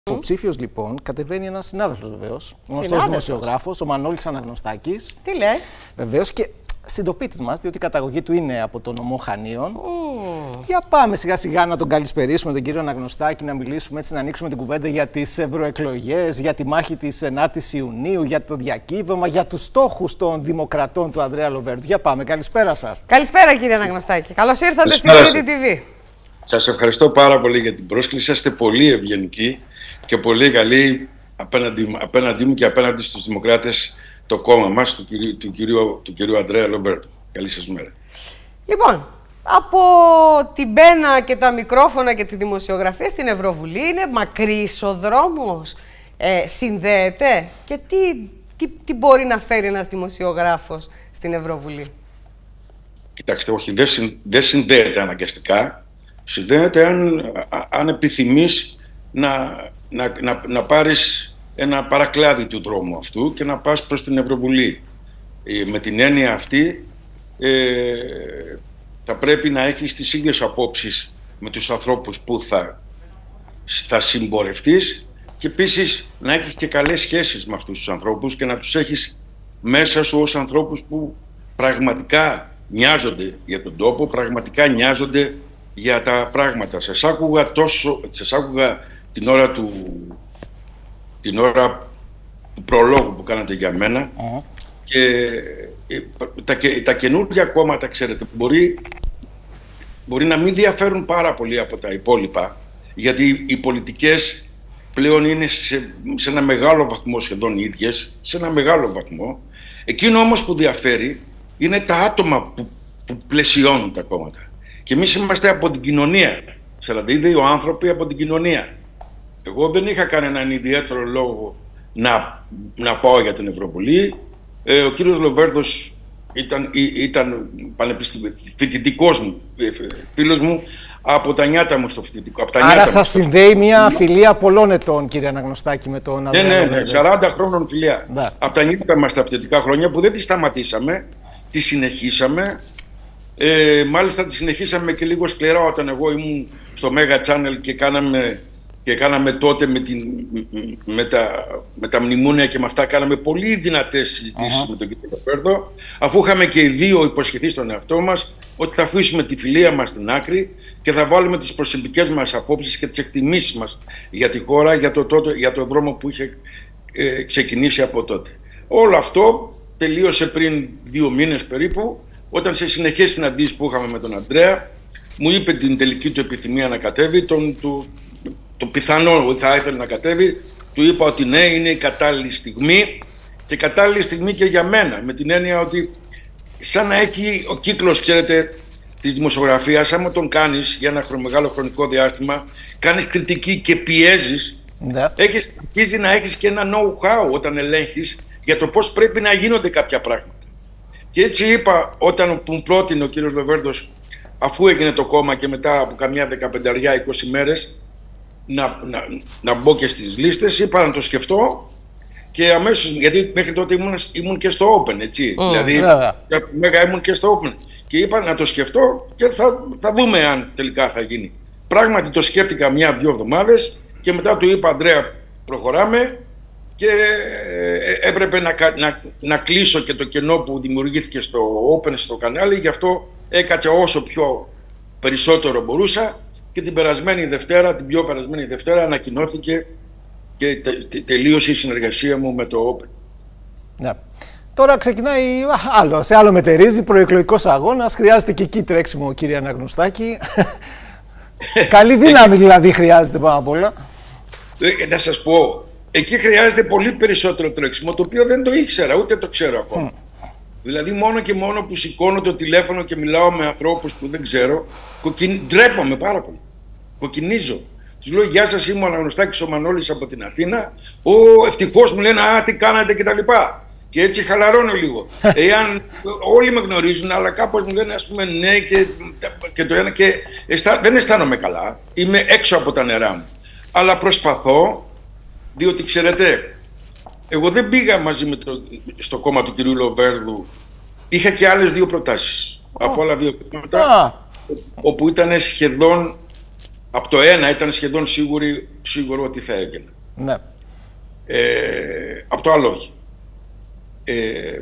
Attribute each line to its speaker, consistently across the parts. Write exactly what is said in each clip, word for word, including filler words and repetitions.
Speaker 1: Ο υποψήφιος λοιπόν κατεβαίνει ένας συνάδελφος βεβαίως, γνωστός δημοσιογράφος, ο Μανώλης Αναγνωστάκης.
Speaker 2: Τι λες?
Speaker 1: Βεβαίως και συντοπίτης μας, διότι η καταγωγή του είναι από το νομό Χανίων.
Speaker 2: Mm.
Speaker 1: Για πάμε σιγά σιγά να τον καλησπερίσουμε τον κύριο Αναγνωστάκη, να μιλήσουμε έτσι, να ανοίξουμε την κουβέντα για τις ευρωεκλογές, για τη μάχη της ενάτης Ιουνίου, για το διακύβευμα, για τους στόχους των δημοκρατών του Ανδρέα Λοβέρδου. Για πάμε, καλησπέρα σας.
Speaker 2: Καλησπέρα κύριε Αναγνωστάκη. Καλώς ήρθατε στην Κρήτη τι βι.
Speaker 3: Σας ευχαριστώ πάρα πολύ για την πρόσκληση. Είστε πολύ ευγενικοί και πολύ καλοί απέναντι, απέναντί μου και απέναντι στους δημοκράτες, το κόμμα μας, του κυρίου, του κυρίου, του κυρίου Ανδρέα Λοβέρδου. Καλή σας μέρα.
Speaker 2: Λοιπόν, από την πένα και τα μικρόφωνα και τη δημοσιογραφία στην Ευρωβουλή είναι μακρύς ο δρόμος. Ε, συνδέεται και τι, τι, τι μπορεί να φέρει ένας δημοσιογράφος στην Ευρωβουλή?
Speaker 3: Κοιτάξτε, όχι, δεν, συν, δεν συνδέεται αναγκαστικά. Συνδέεται αν, αν επιθυμείς να, να, να, να πάρεις ένα παρακλάδι του δρόμου αυτού και να πας προς την Ευρωβουλή. Ε, με την έννοια αυτή ε, θα πρέπει να έχεις τις ίδιες απόψεις με τους ανθρώπους που θα, θα συμπορευτείς και επίσης να έχεις και καλές σχέσεις με αυτούς τους ανθρώπους και να τους έχεις μέσα σου ως ανθρώπους που πραγματικά νοιάζονται για τον τόπο, πραγματικά νοιάζονται για τα πράγματα. Σας άκουγα, τόσο, σας άκουγα την ώρα του, την ώρα του προλόγου που κάνατε για μένα uh-huh. και τα, τα καινούργια κόμματα, ξέρετε, μπορεί, μπορεί να μην διαφέρουν πάρα πολύ από τα υπόλοιπα, γιατί οι πολιτικές πλέον είναι σε, σε ένα μεγάλο βαθμό σχεδόν ίδιες, σε ένα μεγάλο βαθμό. Εκείνο όμως που διαφέρει είναι τα άτομα που, που πλαισιώνουν τα κόμματα. Και εμείς είμαστε από την κοινωνία, δηλαδή δύο άνθρωποι από την κοινωνία. Εγώ δεν είχα κανέναν ιδιαίτερο λόγο να, να πάω για την Ευρωβουλή. Ε, ο κύριος Λοβέρδος ήταν, ήταν φοιτητικός μου, φίλος μου, από τα νιάτα μου στο φοιτητικό. Από τα
Speaker 1: Άρα σας συνδέει μια φιλία πολλών ετών, κύριε Αναγνωστάκη, με τον Ανδρέα
Speaker 3: ναι, ναι,
Speaker 1: Λοβέρδο.
Speaker 3: Ναι, σαράντα χρόνων φιλία.
Speaker 1: Ναι.
Speaker 3: Από τα νιάτα μας τα φοιτητικά χρόνια που δεν τη σταματήσαμε, τη συνεχίσαμε. Ε, μάλιστα τη συνεχίσαμε και λίγο σκληρά όταν εγώ ήμουν στο Mega Channel και κάναμε, και κάναμε τότε με, την, με, τα, με τα μνημόνια και με αυτά κάναμε πολύ δυνατές συζητήσεις uh-huh. με τον κύριο Λοβέρδο, αφού είχαμε και οι δύο υποσχεθεί στον εαυτό μας ότι θα αφήσουμε τη φιλία μας στην άκρη και θα βάλουμε τις προσωπικές μας απόψεις και τις εκτιμήσεις μας για τη χώρα, για το, τότε, για το δρόμο που είχε ε, ξεκινήσει από τότε. Όλο αυτό τελείωσε πριν δύο μήνες περίπου, όταν σε συνεχές συναντήσεις που είχαμε με τον Ανδρέα, μου είπε την τελική του επιθυμία να κατέβει, τον, το, το πιθανό ότι θα ήθελε να κατέβει, του είπα ότι ναι, είναι η κατάλληλη στιγμή και κατάλληλη στιγμή και για μένα, με την έννοια ότι σαν να έχει ο κύκλος, ξέρετε, της δημοσιογραφίας, άμα τον κάνεις για ένα μεγάλο χρονικό διάστημα, κάνεις κριτική και πιέζεις, ναι. έχεις, αρχίζει να έχεις και ένα know-how όταν ελέγχεις για το πώς πρέπει να γίνονται κάποια πράγματα. Και έτσι είπα, όταν μου πρότεινε ο κύριος Λοβέρδος, αφού έγινε το κόμμα και μετά από καμιά δεκαπενταριά είκοσι μέρες, να, να, να μπω και στις λίστες, είπα να το σκεφτώ και αμέσως, γιατί μέχρι τότε ήμουν, ήμουν και στο Open, έτσι, mm, δηλαδή yeah. μέγα ήμουν και στο Open και είπα να το σκεφτώ και θα, θα δούμε αν τελικά θα γίνει. Πράγματι το σκέφτηκα μια-δυο εβδομάδες και μετά του είπα, Ανδρέα, προχωράμε. Και έπρεπε να, να, να κλείσω και το κενό που δημιουργήθηκε στο Open, στο κανάλι, γι' αυτό έκατσα όσο πιο περισσότερο μπορούσα και την περασμένη Δευτέρα, την πιο περασμένη Δευτέρα ανακοινώθηκε και τε, τε, τελείωσε η συνεργασία μου με το Open.
Speaker 1: Ναι. Τώρα ξεκινάει άλλο, σε άλλο μετερίζει, προεκλογικός αγώνας, χρειάζεται και εκεί τρέξιμο, κύριε Αναγνωστάκη. Καλή δύναμη δηλαδή χρειάζεται πάνω απ' όλα.
Speaker 3: Ε, να σας πω, εκεί χρειάζεται πολύ περισσότερο τρέξιμο, το οποίο δεν το ήξερα, ούτε το ξέρω ακόμα. Mm. Δηλαδή μόνο και μόνο που σηκώνω το τηλέφωνο και μιλάω με ανθρώπους που δεν ξέρω, κοκκιν... ντρέπομαι πάρα πολύ. Κοκκινίζω. Τους λέω, γεια σας, είμαι ο Αναγνωστάκης ο Μανώλης από την Αθήνα. Ω, ευτυχώς μου λένε, α, τι κάνατε κτλ. Και έτσι χαλαρώνω λίγο. Εάν όλοι με γνωρίζουν, αλλά κάπως μου λένε, ας πούμε, ναι και, και το ένα και αισθά... δεν αισθάνομαι καλά. Είμαι έξω από τα νερά μου. Αλλά προσπαθώ. Διότι ξέρετε, εγώ δεν πήγα μαζί με το, στο κόμμα του κυρίου Λοβέρδου. Είχα και άλλες δύο προτάσεις. Oh. Από άλλα δύο κόμματα, oh. όπου ήταν σχεδόν από το ένα ήταν σχεδόν σίγουροι, σίγουρο ότι θα έγινε.
Speaker 1: Ναι.
Speaker 3: Ε, από το άλλο όχι. Ε,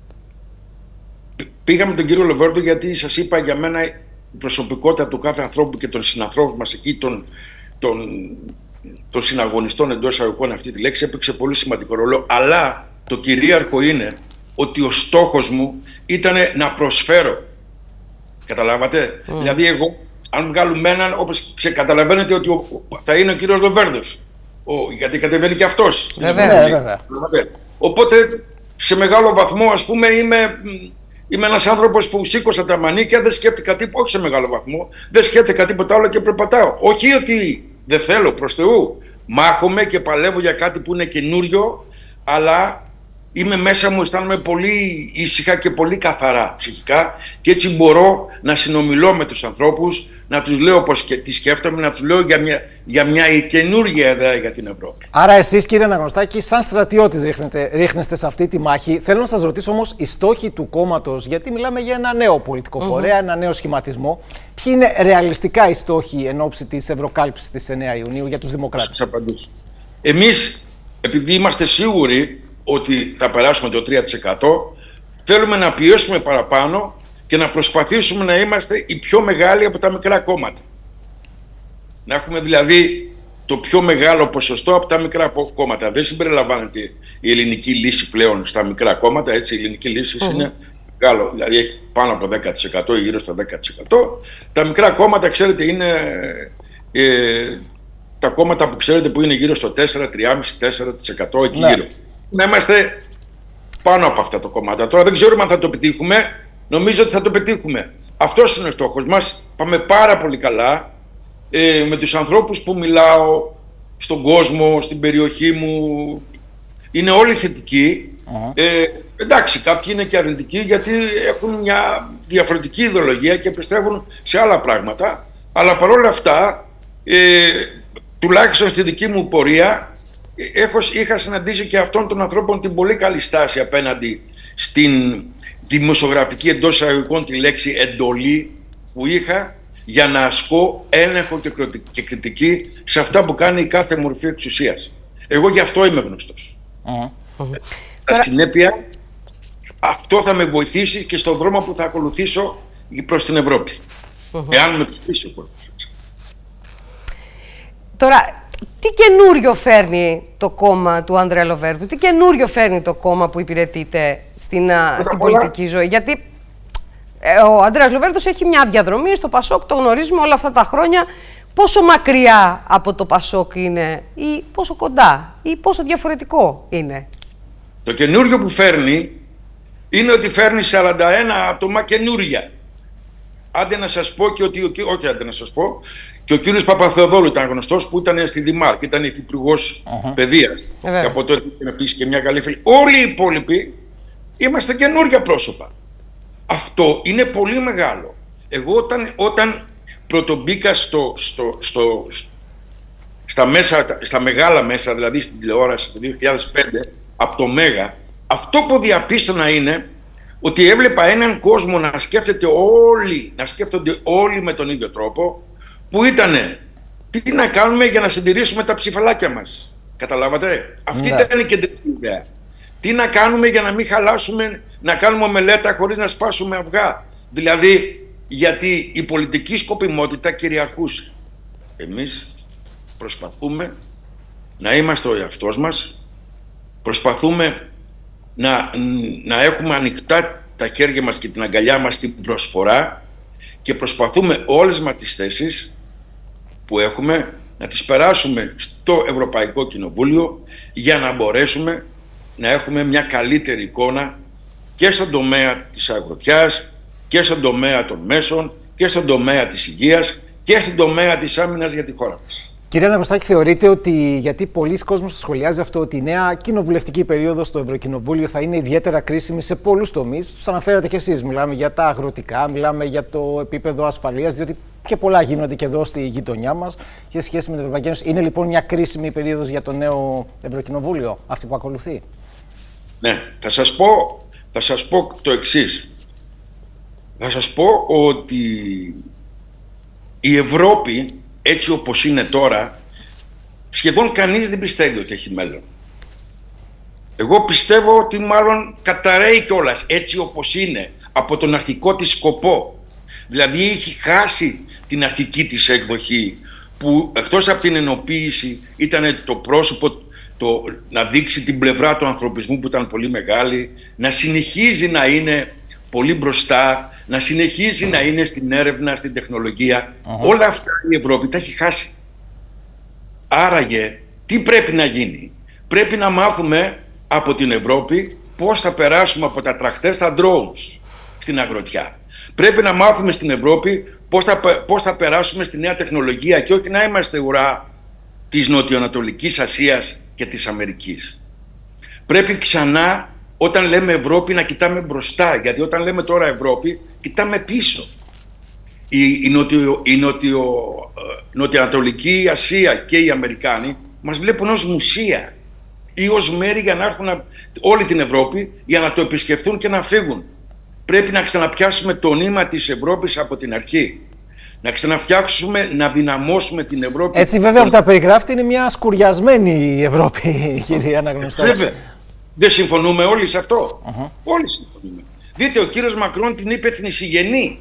Speaker 3: πήγαμε τον κύριο Λοβέρδο γιατί σας είπα, για μένα η προσωπικότητα του κάθε ανθρώπου και των συνανθρώπων μας εκεί, των, των, των συναγωνιστών εντός εισαγωγικών, αυτή τη λέξη έπαιξε πολύ σημαντικό ρόλο, αλλά το κυρίαρχο είναι ότι ο στόχος μου ήταν να προσφέρω. Καταλάβατε? Mm. Δηλαδή εγώ, αν βγάλουμε έναν, όπως ξεκαταλαβαίνετε ότι ο, θα είναι ο κύριος Λοβέρδος, ο, γιατί κατεβαίνει και αυτός.
Speaker 1: Βέβαια, βέβαια.
Speaker 3: Οπότε σε μεγάλο βαθμό, ας πούμε, είμαι, είμαι ένας άνθρωπος που σήκωσα τα μανίκια, δεν σκέφτηκα τίποτα, όχι σε μεγάλο βαθμό, δεν σκέφτηκα τίποτα άλλο και περπατάω. Όχι ότι δεν θέλω, προς Θεού, μάχομαι και παλεύω για κάτι που είναι καινούριο, αλλά είμαι μέσα μου, αισθάνομαι πολύ ήσυχα και πολύ καθαρά ψυχικά και έτσι μπορώ να συνομιλώ με τους ανθρώπους, να τους λέω πως και τι σκέφτομαι, να τους λέω για μια, για μια καινούργια ιδέα για την Ευρώπη.
Speaker 1: Άρα εσείς, κύριε Αναγνωστάκη, σαν στρατιώτης ρίχνετε, ρίχνεστε σε αυτή τη μάχη. Θέλω να σας ρωτήσω όμως οι στόχοι του κόμματος, γιατί μιλάμε για ένα νέο πολιτικό φορέα, mm-hmm. ένα νέο σχηματισμό. Ποιοι είναι ρεαλιστικά οι στόχοι εν ώψη της Ευρωκάλυψης της εννέα Ιουνίου για τους Δημοκράτες?
Speaker 3: Σας απαντήσω. Εμείς, επειδή είμαστε σίγουροι ότι θα περάσουμε το τρία τοις εκατό, θέλουμε να πιέσουμε παραπάνω και να προσπαθήσουμε να είμαστε οι πιο μεγάλοι από τα μικρά κόμματα. Να έχουμε δηλαδή το πιο μεγάλο ποσοστό από τα μικρά κόμματα. Δεν συμπεριλαμβάνεται η ελληνική λύση πλέον στα μικρά κόμματα, έτσι, η ελληνική λύση mm. είναι μεγάλο, δηλαδή έχει πάνω από δέκα τοις εκατό ή γύρω στο δέκα τοις εκατό. Τα μικρά κόμματα, ξέρετε, είναι ε, τα κόμματα που ξέρετε που είναι γύρω στο τέσσερα, τρία κόμμα πέντε με τέσσερα τοις εκατό εκεί ναι. γύρω. Να είμαστε πάνω από αυτά τα κομμάτια. Τώρα δεν ξέρουμε αν θα το πετύχουμε. Νομίζω ότι θα το πετύχουμε. Αυτός είναι ο στόχος μας. Πάμε πάρα πολύ καλά ε, με τους ανθρώπους που μιλάω στον κόσμο, στην περιοχή μου. Είναι όλοι θετικοί. Uh-huh. Ε, εντάξει, κάποιοι είναι και αρνητικοί γιατί έχουν μια διαφορετική ιδεολογία και πιστεύουν σε άλλα πράγματα. Αλλά παρόλα αυτά, ε, τουλάχιστον στη δική μου πορεία, Έχω, είχα συναντήσει και αυτών των ανθρώπων την πολύ καλή στάση απέναντι στην δημοσιογραφική εντός εισαγωγικών τη λέξη εντολή που είχα για να ασκώ έλεγχο και κριτική σε αυτά που κάνει η κάθε μορφή εξουσίας. Εγώ γι' αυτό είμαι γνωστός. Mm-hmm. Στα συνέπεια αυτό θα με βοηθήσει και στον δρόμο που θα ακολουθήσω προς την Ευρώπη. Mm-hmm. Εάν με ψηφίσει ο κόσμος.
Speaker 2: Τώρα, τι καινούριο φέρνει το κόμμα του Ανδρέα Λοβέρδου, τι καινούριο φέρνει το κόμμα που υπηρετείται στην, στην πολιτική ζωή? Γιατί ε, ο Ανδρέας Λοβέρδος έχει μια διαδρομή στο Πασόκ, το γνωρίζουμε όλα αυτά τα χρόνια. Πόσο μακριά από το Πασόκ είναι ή πόσο κοντά ή πόσο διαφορετικό είναι?
Speaker 3: Το καινούριο που φέρνει είναι ότι φέρνει σαράντα ένα άτομα καινούρια. Άντε να σας πω και ότι, όχι άντε να σας πω, και ο κύριος Παπαθεοδόλου ήταν γνωστός που ήταν στη Δημάρκ, ήταν υφυπουργός uh-huh. παιδείας. Uh-huh. Και από τότε ήταν επίσης και μια καλή φίλη. Όλοι οι υπόλοιποι είμαστε καινούργια πρόσωπα. Αυτό είναι πολύ μεγάλο. Εγώ όταν, όταν πρωτομπήκα στο, στο, στο, στα, μέσα, στα μεγάλα μέσα, δηλαδή στην τηλεόραση το δύο χιλιάδες πέντε, από το Μέγα, αυτό που διαπίστωνα είναι ότι έβλεπα έναν κόσμο να σκέφτεται όλοι, να σκέφτονται όλοι με τον ίδιο τρόπο, που ήτανε τι να κάνουμε για να συντηρήσουμε τα ψηφαλάκια μας. Καταλάβατε? Αυτή ναι. ήταν η κεντρική ιδέα. Τι να κάνουμε για να μην χαλάσουμε, να κάνουμε μελέτα χωρίς να σπάσουμε αυγά. Δηλαδή, γιατί η πολιτική σκοπιμότητα κυριαρχούσε. Εμείς προσπαθούμε να είμαστε ο εαυτός μας, προσπαθούμε να, να έχουμε ανοιχτά τα χέρια μας και την αγκαλιά μας στην προσφορά και προσπαθούμε όλες μας τις θέσεις που έχουμε να τις περάσουμε στο Ευρωπαϊκό Κοινοβούλιο για να μπορέσουμε να έχουμε μια καλύτερη εικόνα και στον τομέα της αγροτιάς και στον τομέα των μέσων και στον τομέα της υγείας και στον τομέα της άμυνας για τη χώρα μας.
Speaker 1: Κύριε Αναγνωστάκη, θεωρείτε ότι, γιατί πολλοί κόσμος το σχολιάζει αυτό, ότι η νέα κοινοβουλευτική περίοδος στο Ευρωκοινοβούλιο θα είναι ιδιαίτερα κρίσιμη σε πολλούς τομείς? Τους αναφέρατε κι εσείς. Μιλάμε για τα αγροτικά, μιλάμε για το επίπεδο ασφαλείας, διότι και πολλά γίνονται και εδώ στη γειτονιά μας και σε σχέση με την Ευρωπαϊκή Ένωση. Είναι λοιπόν μια κρίσιμη περίοδος για το νέο Ευρωκοινοβούλιο, αυτή που ακολουθεί?
Speaker 3: Ναι, θα σας πω, θα σας πω το εξής. Θα σας πω ότι η Ευρώπη έτσι όπως είναι τώρα, σχεδόν κανείς δεν πιστεύει ότι έχει μέλλον. Εγώ πιστεύω ότι μάλλον καταραίει κιόλας έτσι όπως είναι από τον αρχικό της σκοπό. Δηλαδή έχει χάσει την αρχική της εκδοχή που εκτός από την ενοποίηση ήταν το πρόσωπο, το, να δείξει την πλευρά του ανθρωπισμού που ήταν πολύ μεγάλη, να συνεχίζει να είναι πολύ μπροστά, να συνεχίζει να είναι στην έρευνα, στην τεχνολογία. Uh-huh. Όλα αυτά η Ευρώπη τα έχει χάσει. Άραγε τι πρέπει να γίνει? Πρέπει να μάθουμε από την Ευρώπη πώς θα περάσουμε από τα τρακτέρ στα drones στην αγροτιά. Πρέπει να μάθουμε στην Ευρώπη πώς θα, πώς θα περάσουμε στη νέα τεχνολογία και όχι να είμαστε ουρά της Νοτιοανατολικής Ασίας και της Αμερικής. Πρέπει ξανά όταν λέμε Ευρώπη να κοιτάμε μπροστά, γιατί όταν λέμε τώρα Ευρώπη κοιτάμε πίσω. Η, η, νοτιο, η νοτιο, Νοτιοανατολική Ασία και οι Αμερικάνοι μας βλέπουν ως μουσεία ή ως μέρη για να έρθουν όλη την Ευρώπη για να το επισκεφθούν και να φύγουν. Πρέπει να ξαναπιάσουμε το νήμα της Ευρώπης από την αρχή. Να ξαναφτιάξουμε, να δυναμώσουμε την Ευρώπη.
Speaker 1: Έτσι βέβαια από τα περιγράφτη είναι μια σκουριασμένη Ευρώπη, κυρία Αναγνωστάκη.
Speaker 3: Βέβαια. Δεν συμφωνούμε όλοι σε αυτό. Uh-huh. Όλοι συμφωνούμε. Δείτε, ο κύριος Μακρόν την είπε θνησιγενή.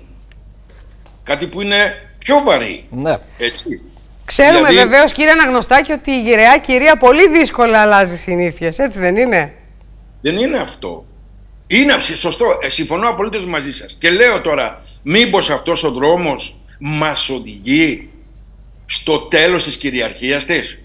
Speaker 3: Κάτι που είναι πιο βαρύ.
Speaker 1: Ναι.
Speaker 3: Έτσι.
Speaker 2: Ξέρουμε δηλαδή... βεβαίως, κύριε Αναγνωστάκη, ότι η γυραιά κυρία πολύ δύσκολα αλλάζει συνήθειες. Έτσι δεν είναι?
Speaker 3: Δεν είναι αυτό. Είναι σωστό. Ε, συμφωνώ απολύτως μαζί σας. Και λέω τώρα, μήπως αυτός ο δρόμος μας οδηγεί στο τέλος της κυριαρχίας της?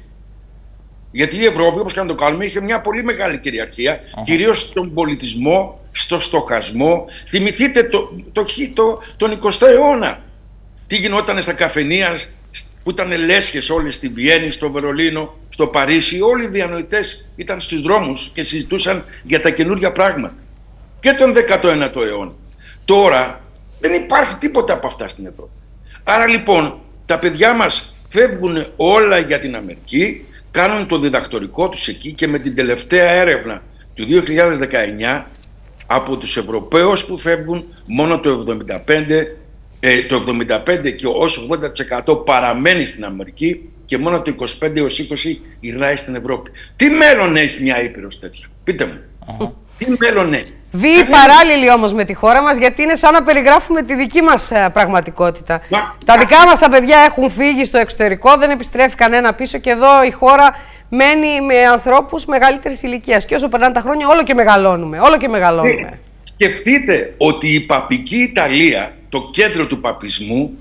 Speaker 3: Γιατί η Ευρώπη, όπως και να το κάνουμε, είχε μια πολύ μεγάλη κυριαρχία, uh-huh. κυρίως στον πολιτισμό, στο στοχασμό. Θυμηθείτε το, το, το, τον εικοστό αιώνα. Τι γινόταν στα καφενεία που ήταν λέσχες όλες στη Βιέννη, στο Βερολίνο, στο Παρίσι. Όλοι οι διανοητές ήταν στους δρόμους και συζητούσαν για τα καινούργια πράγματα. Και τον δέκατο ένατο αιώνα. Τώρα δεν υπάρχει τίποτα από αυτά στην Ευρώπη. Άρα λοιπόν τα παιδιά μας φεύγουν όλα για την Αμερική, κάνουν το διδακτορικό τους εκεί και με την τελευταία έρευνα του δύο χιλιάδες δεκαεννιά από τους Ευρωπαίους που φεύγουν μόνο το εβδομήντα πέντε, ε, το εβδομήντα πέντε και ως ογδόντα τοις εκατό παραμένει στην Αμερική και μόνο το είκοσι πέντε έως είκοσι γυρνάει στην Ευρώπη. Τι μέλλον έχει μια ήπειρος τέτοιο? Πείτε μου. Uh-huh. Τι μέλλον έχει?
Speaker 2: Βίοι παράλληλοι όμως με τη χώρα μας, γιατί είναι σαν να περιγράφουμε τη δική μας uh, πραγματικότητα. Μα, τα δικά μας τα παιδιά έχουν φύγει στο εξωτερικό, δεν επιστρέφει κανένα πίσω και εδώ η χώρα μένει με ανθρώπους μεγαλύτερης ηλικίας. Και όσο περνάνε τα χρόνια όλο και μεγαλώνουμε, όλο και μεγαλώνουμε.
Speaker 3: Ε, σκεφτείτε ότι η παπική Ιταλία, το κέντρο του παπισμού,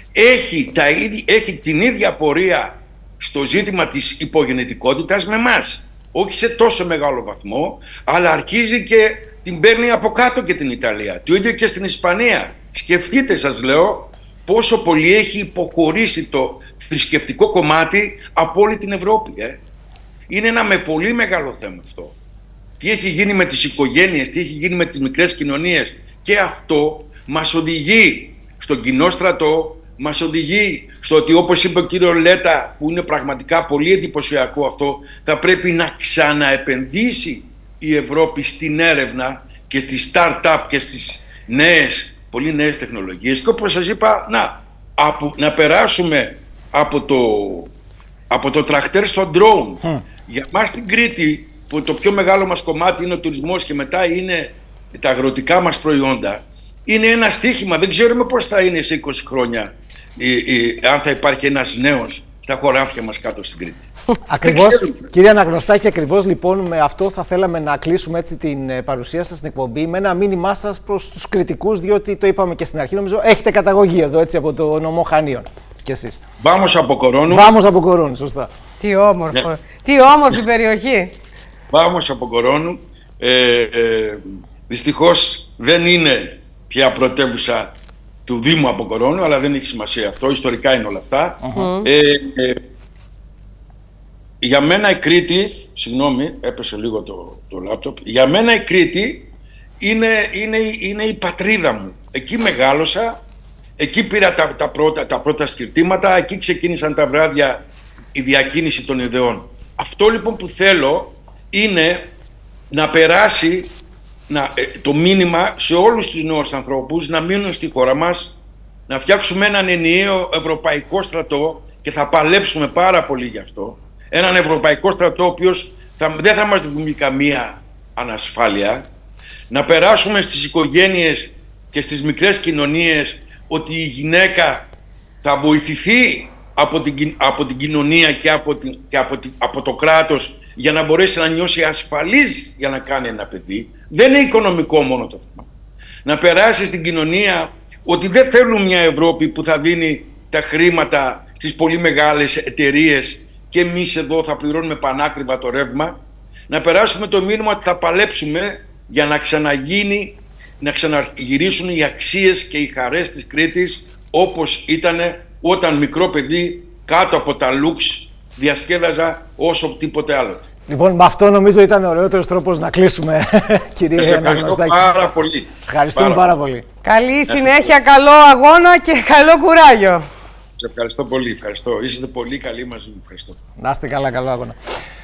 Speaker 3: έχει, τα, έχει την ίδια πορεία στο ζήτημα της υπογενετικότητας με εμάς. Όχι σε τόσο μεγάλο βαθμό, αλλά αρχίζει και την παίρνει από κάτω και την Ιταλία. Το ίδιο και στην Ισπανία. Σκεφτείτε, σας λέω, πόσο πολύ έχει υποχωρήσει το θρησκευτικό κομμάτι από όλη την Ευρώπη. Ε. Είναι ένα με πολύ μεγάλο θέμα αυτό. Τι έχει γίνει με τις οικογένειες, τι έχει γίνει με τις μικρές κοινωνίες. Και αυτό μας οδηγεί στον κοινό στρατό, μας οδηγεί στο ότι, όπως είπε ο κύριος Λέτα, που είναι πραγματικά πολύ εντυπωσιακό αυτό, θα πρέπει να ξαναεπενδύσει η Ευρώπη στην έρευνα και στις start-up και στις νέες, πολύ νέες τεχνολογίες. Και όπως σας είπα, να, από, να περάσουμε από το, από το τρακτέρ στο drone. Mm. Για μας στην Κρήτη, που το πιο μεγάλο μας κομμάτι είναι ο τουρισμός και μετά είναι τα αγροτικά μας προϊόντα, είναι ένα στίχημα. Δεν ξέρουμε πώς θα είναι σε είκοσι χρόνια, η, η, αν θα υπάρχει ένας νέος στα χωράφια μας κάτω στην Κρήτη.
Speaker 1: Ακριβώς, κύριε Αναγνωστάκη, ακριβώς λοιπόν με αυτό θα θέλαμε να κλείσουμε έτσι την παρουσία σας στην εκπομπή, με ένα μήνυμά σας προς τους κριτικούς, διότι το είπαμε και στην αρχή, νομίζω έχετε καταγωγή εδώ έτσι από το νομό Χανίων κι εσείς.
Speaker 3: Βάμος από Κορώνου.
Speaker 1: Βάμος από Κορώνου, σωστά.
Speaker 2: Τι όμορφο, ναι. Τι όμορφη περιοχή.
Speaker 3: Βάμος από Κορώνου. Ε, ε, δυστυχώς δεν είναι πια πρωτεύουσα του Δήμου από Κορώνου, αλλά δεν έχει σημασία αυτό, ιστορικά είναι όλα αυτά. Uh-huh. ε, ε, για μένα η Κρήτη, συγγνώμη, έπεσε λίγο το, το λάπτοπ, για μένα η Κρήτη είναι, είναι, είναι η πατρίδα μου. Εκεί μεγάλωσα, εκεί πήρα τα, τα, πρώτα, τα πρώτα σκυρτήματα, εκεί ξεκίνησαν τα βράδια η διακίνηση των ιδεών. Αυτό λοιπόν που θέλω είναι να περάσει να, το μήνυμα σε όλους τους νέους ανθρώπους να μείνουν στη χώρα μας, να φτιάξουμε έναν ενιαίο ευρωπαϊκό στρατό και θα παλέψουμε πάρα πολύ γι' αυτό. Έναν ευρωπαϊκό στρατό, ο οποίος θα, δεν θα μας δημιουργεί καμία ανασφάλεια. Να περάσουμε στις οικογένειες και στις μικρές κοινωνίες ότι η γυναίκα θα βοηθηθεί από την, από την κοινωνία και, από, την, και από, την, από το κράτος για να μπορέσει να νιώσει ασφαλής για να κάνει ένα παιδί. Δεν είναι οικονομικό μόνο το θέμα. Να περάσει στην κοινωνία ότι δεν θέλουν μια Ευρώπη που θα δίνει τα χρήματα στις πολύ μεγάλες εταιρείες και εμείς εδώ θα πληρώνουμε πανάκριβα το ρεύμα. Να περάσουμε το μήνυμα ότι θα παλέψουμε για να ξαναγίνει, να ξαναγυρίσουν οι αξίες και οι χαρές της Κρήτης όπως ήταν όταν μικρό παιδί κάτω από τα λουξ διασκέδαζα όσο τίποτε άλλο.
Speaker 1: Λοιπόν, με αυτό νομίζω ήταν ο ωραιότερος τρόπος να κλείσουμε, κύριε Αναγνωστάκη.
Speaker 3: Ευχαριστώ πάρα πολύ.
Speaker 1: Ευχαριστούμε πάρα, πάρα πολύ.
Speaker 2: Καλή συνέχεια, καλό αγώνα και καλό κουράγιο.
Speaker 3: Σε ευχαριστώ πολύ. Ευχαριστώ. Είστε πολύ καλοί μαζί μου. Ευχαριστώ.
Speaker 1: Να είστε καλά, καλό αγώνα.